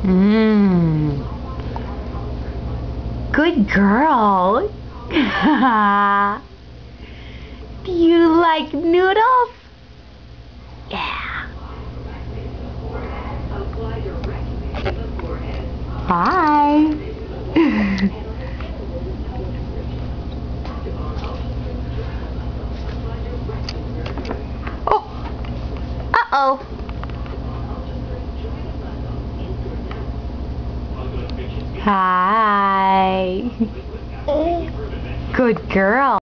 Mmm. Good girl. Do you like noodles? Yeah. Hi. Oh. Uh-oh. Hi. Good girl.